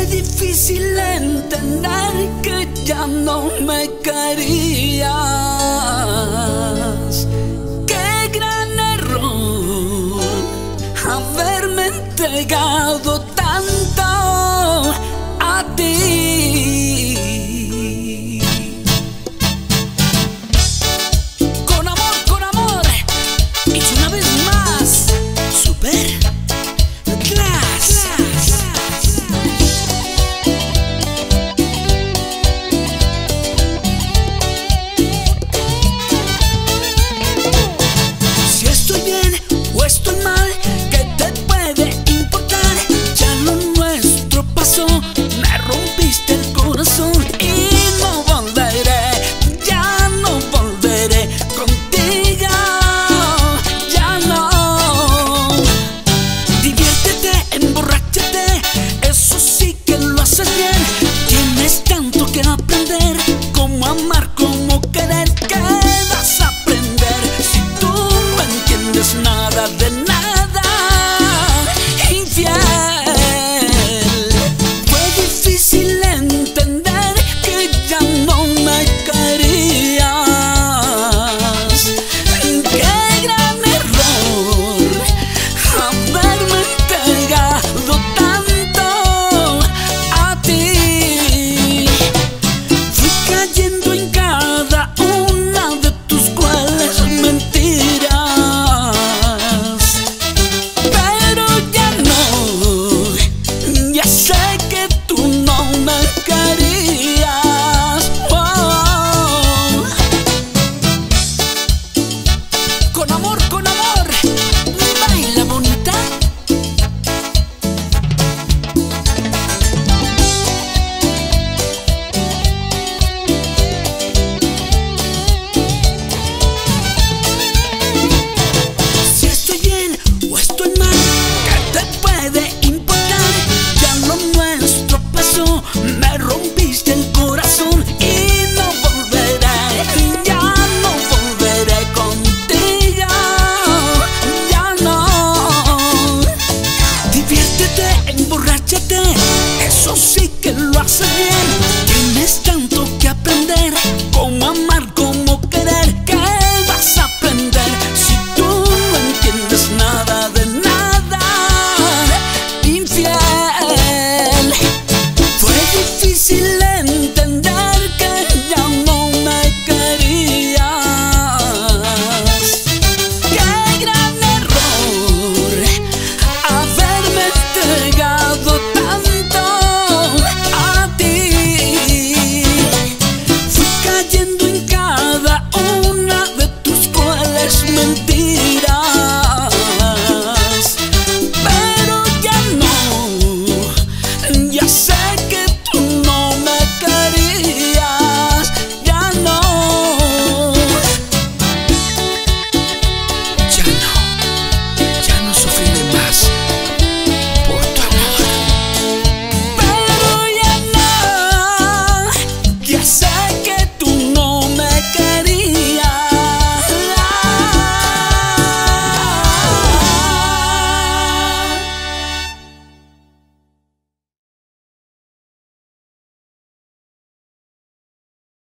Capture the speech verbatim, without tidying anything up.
Fue difícil entender que ya no me querías. Qué gran error haberme entregado tanto a ti. Con amor, con amor, y una vez más, Super Class. Si estoy bien o estoy mal, ¿qué te puede importar? Ya lo nuestro pasó, me rompiste el corazón y no volveré, ya no volveré contigo, ya no. Diviértete, emborráchate, eso sí que lo haces bien. Tienes tanto que aprender, cómo amar, cómo querer. ¿Qué vas a aprender si tú no entiendes nada de nada? Infiel. Fue difícil entender que ya no me querías. Qué gran error haberme entregado tanto a ti. Fui cayendo en cada una de tus crueles mentiras, pero ya no, ya sé que tú no me querías. Oh. Con amor, con amor, baila bonita. Si estoy bien o estoy mal, ¿qué te puede importar? Ya lo nuestro pasó, me rompiste el corazón y no volveré, ya no volveré contigo, ya no. Diviértete, emborráchate, eso sí que lo haces bien. Tienes tanto que aprender, cómo amar, cómo querer. ¿Qué vas a aprender si tú no entiendes nada de nada? Infiel. Fue difícil entender que ya no me querías. Qué gran error haberme entregado tanto a ti. Fui cayendo en cada una de tus crueles mentiras.